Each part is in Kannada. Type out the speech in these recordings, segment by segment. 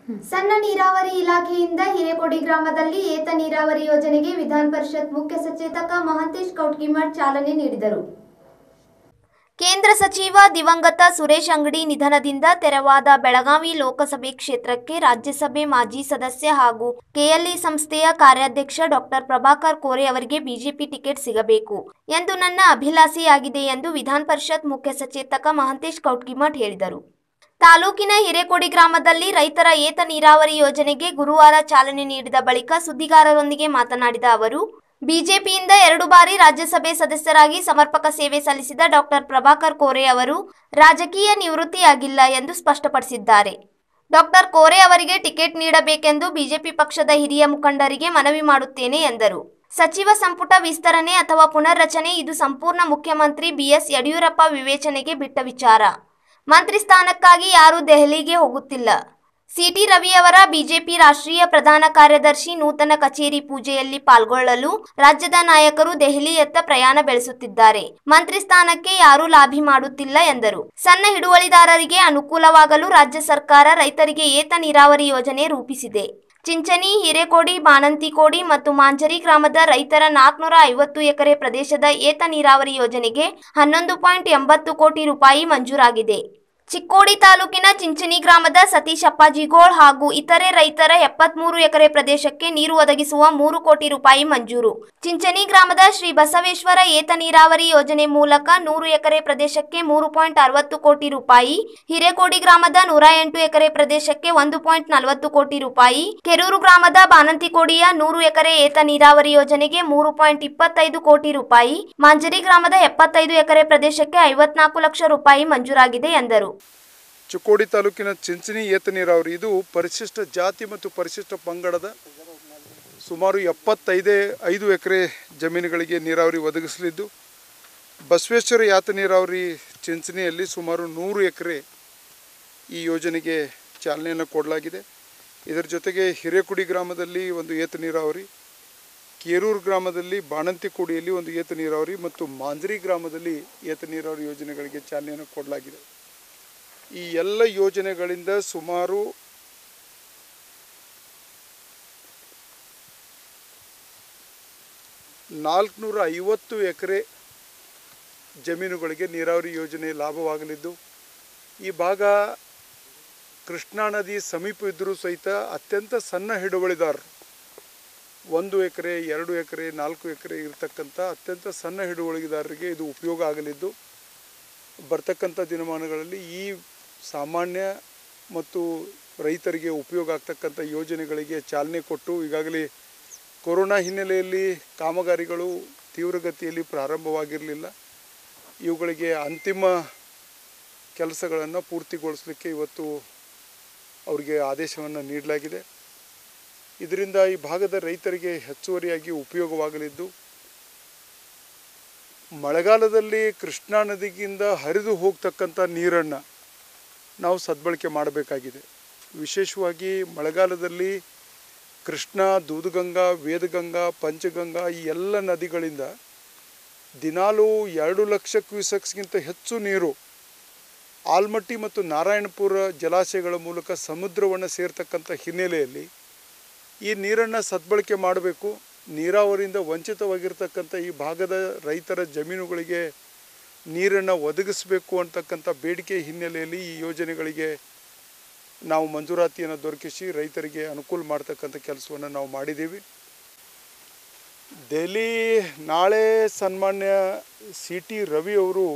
ಸಣ್ಣ ನೀರಾವರಿ ಇಲಾಖೆಯಿಂದ ಹಿರೇಕೊಡಿ ಗ್ರಾಮದಲ್ಲಿ ಏತ ನೀರಾವರಿ ಯೋಜನೆಗೆ ವಿಧಾನ ಪರಿಷತ್ ಮುಖ್ಯ ಸಚೇತಕ ಮಹಾಂತೇಶ್ ಕೌಟ್ಗಿಮಠ್ ಚಾಲನೆ ನೀಡಿದರು. ಕೇಂದ್ರ ಸಚಿವ ದಿವಂಗತ ಸುರೇಶ್ ಅಂಗಡಿ ನಿಧನದಿಂದ ತೆರವಾದ ಬೆಳಗಾವಿ ಲೋಕಸಭೆ ಕ್ಷೇತ್ರಕ್ಕೆ ರಾಜ್ಯಸಭೆ ಮಾಜಿ ಸದಸ್ಯ ಹಾಗೂ ಕೆಎಲ್ಇ ಸಂಸ್ಥೆಯ ಕಾರ್ಯಾಧ್ಯಕ್ಷ ಡಾಕ್ಟರ್ ಪ್ರಭಾಕರ್ ಕೋರೆ ಅವರಿಗೆ ಬಿಜೆಪಿ ಟಿಕೆಟ್ ಸಿಗಬೇಕು ಎಂದು ನನ್ನ ಅಭಿಲಾಷೆಯಾಗಿದೆ ಎಂದು ವಿಧಾನ ಪರಿಷತ್ ಮುಖ್ಯ ಸಚೇತಕ ಮಹಾಂತೇಶ್ ಕೌಟ್ಗಿಮಠ್ ಹೇಳಿದರು. ತಾಲೂಕಿನ ಹಿರೇಕೊಡಿ ಗ್ರಾಮದಲ್ಲಿ ರೈತರ ಏತ ನೀರಾವರಿ ಯೋಜನೆಗೆ ಗುರುವಾರ ಚಾಲನೆ ನೀಡಿದ ಬಳಿಕ ಸುದ್ದಿಗಾರರೊಂದಿಗೆ ಮಾತನಾಡಿದ ಅವರು, ಬಿಜೆಪಿಯಿಂದ 2 ಬಾರಿ ರಾಜ್ಯಸಭೆ ಸದಸ್ಯರಾಗಿ ಸಮರ್ಪಕ ಸೇವೆ ಸಲ್ಲಿಸಿದ ಡಾಕ್ಟರ್ ಪ್ರಭಾಕರ್ ಕೋರೆ ಅವರು ರಾಜಕೀಯ ನಿವೃತ್ತಿಯಾಗಿಲ್ಲ ಎಂದು ಸ್ಪಷ್ಟಪಡಿಸಿದ್ದಾರೆ. ಡಾಕ್ಟರ್ ಕೋರೆ ಅವರಿಗೆ ಟಿಕೆಟ್ ನೀಡಬೇಕೆಂದು ಬಿಜೆಪಿ ಪಕ್ಷದ ಹಿರಿಯ ಮುಖಂಡರಿಗೆ ಮನವಿ ಮಾಡುತ್ತೇನೆ ಎಂದರು. ಸಚಿವ ಸಂಪುಟ ವಿಸ್ತರಣೆ ಅಥವಾ ಪುನರ್ರಚನೆ ಇದು ಸಂಪೂರ್ಣ ಮುಖ್ಯಮಂತ್ರಿ ಬಿಎಸ್ ಯಡಿಯೂರಪ್ಪ ವಿವೇಚನೆಗೆ ಬಿಟ್ಟ ವಿಚಾರ. ಮಂತ್ರಿ ಸ್ಥಾನಕ್ಕಾಗಿ ಯಾರೂ ದೆಹಲಿಗೆ ಹೋಗುತ್ತಿಲ್ಲ. ಸಿಟಿ ರವಿಯವರ ಬಿಜೆಪಿ ರಾಷ್ಟ್ರೀಯ ಪ್ರಧಾನ ಕಾರ್ಯದರ್ಶಿ ನೂತನ ಕಚೇರಿ ಪೂಜೆಯಲ್ಲಿ ಪಾಲ್ಗೊಳ್ಳಲು ರಾಜ್ಯದ ನಾಯಕರು ದೆಹಲಿಯತ್ತ ಪ್ರಯಾಣ ಬೆಳೆಸುತ್ತಿದ್ದಾರೆ. ಮಂತ್ರಿ ಸ್ಥಾನಕ್ಕೆ ಯಾರೂ ಲಾಬಿ ಮಾಡುತ್ತಿಲ್ಲ ಎಂದರು. ಸಣ್ಣ ಹಿಡುವಳಿದಾರರಿಗೆ ಅನುಕೂಲವಾಗಲು ರಾಜ್ಯ ಸರ್ಕಾರ ರೈತರಿಗೆ ಏತ ನೀರಾವರಿ ಯೋಜನೆ ರೂಪಿಸಿದೆ. ಚಿಂಚಣಿ, ಹಿರೇಕೊಡಿ, ಬಾಣಂತಿಕೋಡಿ ಮತ್ತು ಮಾಂಜರಿ ಗ್ರಾಮದ ರೈತರ 450 ಎಕರೆ ಪ್ರದೇಶದ ಏತ ನೀರಾವರಿ ಯೋಜನೆಗೆ 11.80 ಕೋಟಿ ರೂಪಾಯಿ ಮಂಜೂರಾಗಿದೆ. ಚಿಕ್ಕೋಡಿ ತಾಲೂಕಿನ ಚಿಂಚಣಿ ಗ್ರಾಮದ ಸತೀಶ್ ಅಪ್ಪಾಜಿಗೋಳ್ ಹಾಗೂ ಇತರೆ ರೈತರ 73 ಎಕರೆ ಪ್ರದೇಶಕ್ಕೆ ನೀರು ಒದಗಿಸುವ 3 ಕೋಟಿ ರೂಪಾಯಿ ಮಂಜೂರು. ಚಿಂಚಣಿ ಗ್ರಾಮದ ಶ್ರೀ ಬಸವೇಶ್ವರ ಏತ ನೀರಾವರಿ ಯೋಜನೆ ಮೂಲಕ 100 ಎಕರೆ ಪ್ರದೇಶಕ್ಕೆ 3.60 ಕೋಟಿ ರೂಪಾಯಿ, ಹಿರೇಕೊಡಿ ಗ್ರಾಮದ 108 ಎಕರೆ ಪ್ರದೇಶಕ್ಕೆ 1.40 ಕೋಟಿ ರೂಪಾಯಿ, ಕೆರೂರು ಗ್ರಾಮದ ಬಾಣಂತಿಕೋಡಿಯ 100 ಎಕರೆ ಏತ ನೀರಾವರಿ ಯೋಜನೆಗೆ 3.25 ಕೋಟಿ ರೂಪಾಯಿ, ಮಾಂಜರಿ ಗ್ರಾಮದ 75 ಎಕರೆ ಪ್ರದೇಶಕ್ಕೆ 54 ಲಕ್ಷ ರೂಪಾಯಿ ಮಂಜೂರಾಗಿದೆ ಎಂದರು. ಚಿಕ್ಕೋಡಿ ತಾಲೂಕಿನ ಚಿಂಚಣಿ ಏತ ನೀರಾವರಿ ಇದು ಪರಿಶಿಷ್ಟ ಜಾತಿ ಮತ್ತು ಪರಿಶಿಷ್ಟ ಪಂಗಡದ ಸುಮಾರು 75 ಎಕರೆ ಜಮೀನುಗಳಿಗೆ ನೀರಾವರಿ ಒದಗಿಸಲಿದ್ದು, ಬಸವೇಶ್ವರ ಏತ ನೀರಾವರಿ ಚಿಂಚಣಿಯಲ್ಲಿ ಸುಮಾರು 100 ಎಕರೆ ಈ ಯೋಜನೆಗೆ ಚಾಲನೆಯನ್ನು ಕೊಡಲಾಗಿದೆ. ಇದರ ಜೊತೆಗೆ ಹಿರೇಕೊಡಿ ಗ್ರಾಮದಲ್ಲಿ ಒಂದು ಏತ ನೀರಾವರಿ, ಕೇರೂರು ಗ್ರಾಮದಲ್ಲಿ ಬಾಣಂತಿಕೋಡಿಯಲ್ಲಿ ಒಂದು ಏತ ನೀರಾವರಿ ಮತ್ತು ಮಾಂಜರಿ ಗ್ರಾಮದಲ್ಲಿ ಏತ ನೀರಾವರಿ ಯೋಜನೆಗಳಿಗೆ ಚಾಲನೆಯನ್ನು ಕೊಡಲಾಗಿದೆ. ಈ ಎಲ್ಲ ಯೋಜನೆಗಳಿಂದ ಸುಮಾರು 450 ಎಕರೆ ಜಮೀನುಗಳಿಗೆ ನೀರಾವರಿ ಯೋಜನೆ ಲಾಭವಾಗಲಿದ್ದು, ಈ ಭಾಗ ಕೃಷ್ಣಾ ನದಿ ಸಮೀಪ ಇದ್ದರೂ ಸಹಿತ ಅತ್ಯಂತ ಸಣ್ಣ ಹಿಡುವಳಿದಾರರು 1 ಎಕರೆ 2 ಎಕರೆ 4 ಎಕರೆ ಇರತಕ್ಕಂಥ ಅತ್ಯಂತ ಸಣ್ಣ ಹಿಡುವಳಿದಾರರಿಗೆ ಇದು ಉಪಯೋಗ ಆಗಲಿದ್ದು, ಬರ್ತಕ್ಕಂಥ ದಿನಮಾನಗಳಲ್ಲಿ ಈ ಸಾಮಾನ್ಯ ಮತ್ತು ರೈತರಿಗೆ ಉಪಯೋಗ ಆಗ್ತಕ್ಕಂಥ ಯೋಜನೆಗಳಿಗೆ ಚಾಲನೆ ಕೊಟ್ಟು, ಈಗಾಗಲೇ ಕೊರೋನಾ ಹಿನ್ನೆಲೆಯಲ್ಲಿ ಕಾಮಗಾರಿಗಳು ತೀವ್ರಗತಿಯಲ್ಲಿ ಪ್ರಾರಂಭವಾಗಿರಲಿಲ್ಲ. ಇವುಗಳಿಗೆ ಅಂತಿಮ ಕೆಲಸಗಳನ್ನು ಪೂರ್ತಿಗೊಳಿಸಲಿಕ್ಕೆ ಇವತ್ತು ಅವರಿಗೆ ಆದೇಶವನ್ನು ನೀಡಲಾಗಿದೆ. ಇದರಿಂದ ಈ ಭಾಗದ ರೈತರಿಗೆ ಹೆಚ್ಚುವರಿಯಾಗಿ ಉಪಯೋಗವಾಗಲಿದ್ದು, ಮಳೆಗಾಲದಲ್ಲಿ ಕೃಷ್ಣಾ ನದಿಗಿಂದ ಹರಿದು ಹೋಗ್ತಕ್ಕಂಥ ನೀರನ್ನು ನಾವು ಸದ್ಬಳಕೆ ಮಾಡಬೇಕಾಗಿದೆ. ವಿಶೇಷವಾಗಿ ಮಳೆಗಾಲದಲ್ಲಿ ಕೃಷ್ಣಾ, ದೂದಗಂಗಾ, ವೇದಗಂಗಾ, ಪಂಚಗಂಗಾ ಈ ಎಲ್ಲ ನದಿಗಳಿಂದ ದಿನಾಲೂ 2 ಲಕ್ಷ ಕ್ಯೂಸೆಕ್ಸ್ಗಿಂತ ಹೆಚ್ಚು ನೀರು ಆಲ್ಮಟ್ಟಿ ಮತ್ತು ನಾರಾಯಣಪುರ ಜಲಾಶಯಗಳ ಮೂಲಕ ಸಮುದ್ರವನ್ನು ಸೇರ್ತಕ್ಕಂಥ ಹಿನ್ನೆಲೆಯಲ್ಲಿ ಈ ನೀರನ್ನು ಸದ್ಬಳಕೆ ಮಾಡಬೇಕು. ನೀರಾವರಿಯಿಂದ ವಂಚಿತವಾಗಿರ್ತಕ್ಕಂಥ ಈ ಭಾಗದ ರೈತರ ಜಮೀನುಗಳಿಗೆ ನೀರನ್ನು ಒದಗಿಸಬೇಕು ಅಂತಕ್ಕಂಥ ಬೇಡಿಕೆ ಹಿನ್ನೆಲೆಯಲ್ಲಿ ಈ ಯೋಜನೆಗಳಿಗೆ ನಾವು ಮಂಜೂರಾತಿಯನ್ನು ದೊರಕಿಸಿ ರೈತರಿಗೆ ಅನುಕೂಲ ಮಾಡ್ತಕ್ಕಂಥ ಕೆಲಸವನ್ನು ನಾವು ಮಾಡಿದ್ದೀವಿ. ದೆಹಲಿ ನಾಳೆ ಸನ್ಮಾನ್ಯ ಸಿಟಿ ರವಿ ಅವರು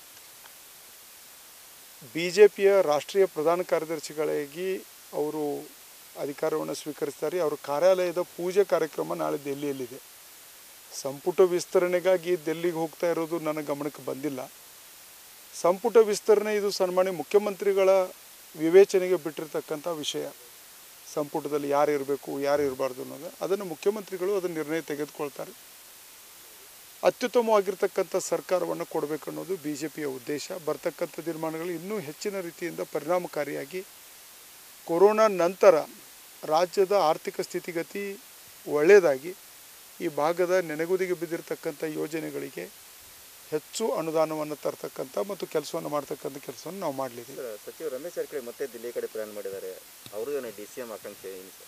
ಬಿಜೆಪಿಯ ರಾಷ್ಟ್ರೀಯ ಪ್ರಧಾನ ಕಾರ್ಯದರ್ಶಿಗಳಾಗಿ ಅವರು ಅಧಿಕಾರವನ್ನು ಸ್ವೀಕರಿಸ್ತಾರೆ. ಅವರ ಕಾರ್ಯಾಲಯದ ಪೂಜೆ ಕಾರ್ಯಕ್ರಮ ನಾಳೆ ದೆಹಲಿಯಲ್ಲಿದೆ. ಸಂಪುಟ ವಿಸ್ತರಣೆಗಾಗಿ ದೆಹಲಿಗೆ ಹೋಗ್ತಾ ಇರೋದು ನನ್ನ ಗಮನಕ್ಕೆ ಬಂದಿಲ್ಲ. ಸಂಪುಟ ವಿಸ್ತರಣೆ ಇದು ಸನ್ಮಾನ್ಯ ಮುಖ್ಯಮಂತ್ರಿಗಳ ವಿವೇಚನೆಗೆ ಬಿಟ್ಟಿರ್ತಕ್ಕಂಥ ವಿಷಯ. ಸಂಪುಟದಲ್ಲಿ ಯಾರು ಇರಬೇಕು ಯಾರು ಇರಬಾರ್ದು ಅನ್ನೋದು ಅದನ್ನು ಮುಖ್ಯಮಂತ್ರಿಗಳು ಅದನ್ನು ನಿರ್ಣಯ ತೆಗೆದುಕೊಳ್ತಾರೆ. ಅತ್ಯುತ್ತಮವಾಗಿರ್ತಕ್ಕಂಥ ಸರ್ಕಾರವನ್ನು ಕೊಡಬೇಕು ಅನ್ನೋದು ಬಿಜೆಪಿಯ ಉದ್ದೇಶ. ಬರ್ತಕ್ಕಂಥ ತೀರ್ಮಾನಗಳು ಇನ್ನೂ ಹೆಚ್ಚಿನ ರೀತಿಯಿಂದ ಪರಿಣಾಮಕಾರಿಯಾಗಿ ಕೊರೋನಾ ನಂತರ ರಾಜ್ಯದ ಆರ್ಥಿಕ ಸ್ಥಿತಿಗತಿ ಒಳ್ಳೆಯದಾಗಿ ಈ ಭಾಗದ ನೆನೆಗುದಿಗೆ ಬಿದ್ದಿರತಕ್ಕಂಥ ಯೋಜನೆಗಳಿಗೆ ಹೆಚ್ಚು ಅನುದಾನವನ್ನು ತರ್ತಕ್ಕಂಥ ಮತ್ತು ಕೆಲಸವನ್ನು ಮಾಡ್ತಕ್ಕಂಥ ಕೆಲಸವನ್ನು ನಾವು ಮಾಡಲಿದ್ದೀವಿ. ಸಚಿವ ರಮೇಶ್ ಜಾರಕಿಹೊಳಿ ಮತ್ತೆ ದಿಲ್ಲಿ ಕಡೆ ಪ್ರಯಾಣ ಮಾಡಿದ್ದಾರೆ. ಅವರು ಏನು DCM ಆಕಾಂಕ್ಷೆ ಏನು ಸರ್?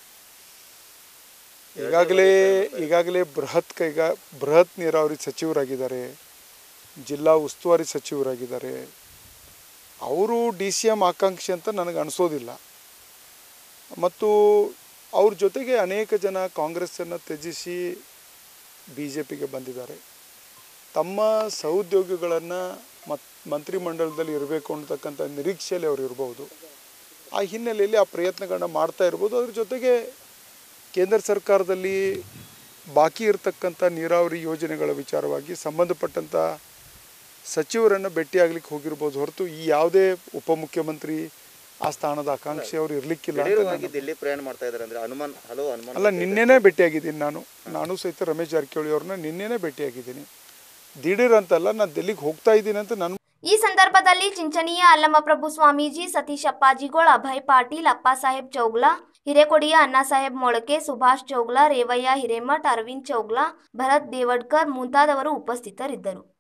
ಈಗಾಗಲೇ ಬೃಹತ್ ನೀರಾವರಿ ಸಚಿವರಾಗಿದ್ದಾರೆ, ಜಿಲ್ಲಾ ಉಸ್ತುವಾರಿ ಸಚಿವರಾಗಿದ್ದಾರೆ. ಅವರು DCM ಆಕಾಂಕ್ಷಿ ಅಂತ ನನಗೆ ಅನಿಸೋದಿಲ್ಲ. ಮತ್ತು ಅವ್ರ ಜೊತೆಗೆ ಅನೇಕ ಜನ ಕಾಂಗ್ರೆಸ್ಸನ್ನು ತ್ಯಜಿಸಿ BJPಗೆ ಬಂದಿದ್ದಾರೆ. ತಮ್ಮ ಸಹೋದ್ಯೋಗಿಗಳನ್ನು ಮಂತ್ರಿಮಂಡಲದಲ್ಲಿ ಇರಬೇಕು ಅನ್ನತಕ್ಕಂಥ ನಿರೀಕ್ಷೆಯಲ್ಲಿ ಅವರು ಇರ್ಬೋದು. ಆ ಹಿನ್ನೆಲೆಯಲ್ಲಿ ಆ ಪ್ರಯತ್ನಗಳನ್ನ ಮಾಡ್ತಾ ಇರ್ಬೋದು. ಅದ್ರ ಜೊತೆಗೆ ಕೇಂದ್ರ ಸರ್ಕಾರದಲ್ಲಿ ಬಾಕಿ ಇರತಕ್ಕಂಥ ನೀರಾವರಿ ಯೋಜನೆಗಳ ವಿಚಾರವಾಗಿ ಸಂಬಂಧಪಟ್ಟಂಥ ಸಚಿವರನ್ನು ಭೇಟಿಯಾಗಲಿಕ್ಕೆ ಹೋಗಿರ್ಬೋದು ಹೊರತು ಈ ಯಾವುದೇ ಉಪಮುಖ್ಯಮಂತ್ರಿ ಆ ಸ್ಥಾನದ ಆಕಾಂಕ್ಷೆ ಅವರು ಇರಲಿಕ್ಕಿಲ್ಲ. ದಿಲ್ಲಿ ಪ್ರಯಾಣ ಮಾಡ್ತಾ ಇದ್ದಾರೆ ಅಂದರೆ ಅನುಮಾನ ಅಲ್ಲ, ನಿನ್ನೆನೇ ಭೇಟಿಯಾಗಿದ್ದೀನಿ ನಾನು ಸಹಿತ ರಮೇಶ್ ಜಾರಕಿಹೊಳಿ ಅವ್ರನ್ನ ನಿನ್ನೆನೇ ಭೇಟಿಯಾಗಿದ್ದೀನಿ. ದಿಢೀರ್ ಅಂತಲ್ಲ, ನಾನು ದಿಲ್ಲಿಗೆ ಹೋಗ್ತಾ ಇದ್ದೀನಿ ಅಂತ ನಾನು. ಈ ಸಂದರ್ಭದಲ್ಲಿ ಚಿಂಚಣಿಯ ಅಲ್ಲಮಪ್ರಭು ಸ್ವಾಮೀಜಿ, ಸತೀಶ್ ಅಪ್ಪಾಜಿಗೋಳ್, ಅಭಯ್ ಪಾಟೀಲ್, ಅಪ್ಪಾಸಾಹೇಬ್ ಚೌಗ್ಲಾ, ಹಿರೇಕೊಡಿಯ ಅಣ್ಣಾಸಾಹೇಬ್ ಮೊಳಕೆ, ಸುಭಾಷ್ ಚೌಗ್ಲಾ, ರೇವಯ್ಯ ಹಿರೇಮಠ್, ಅರವಿಂದ್ ಚೌಗ್ಲಾ, ಭರತ್ ದೇವಡ್ಕರ್ ಮುಂತಾದವರು ಉಪಸ್ಥಿತರಿದ್ದರು.